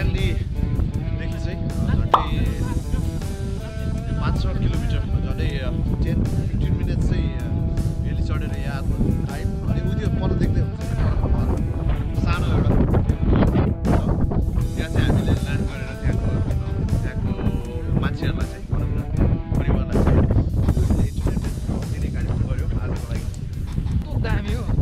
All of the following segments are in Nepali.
स्ट्यान्लीदेखि चाहिँ झन्डै 500 किलोमिटर झन्डै 10-15 मिनट चाहिँ रेली चढेर यहाँ आयो। अनि उयो पर देख्दै हुन्छ सानो एउटा त्यहाँ चाहिँ हामीले ल्यान्ड गरेर त्यहाँको मान्छेहरूलाई चाहिँ भनौँ न परिवारलाई चाहिँ इन्टरटेनमेन्ट दिने कार्यक्रम गर्यो आजको लागि। कस्तो दामी हो।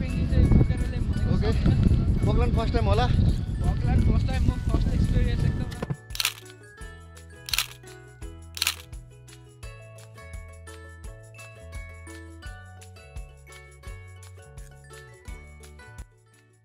फर्स्ट टाइम होला। फर्स्ट टाइम म फर्स्ट एक्सपिरियन्स एकदम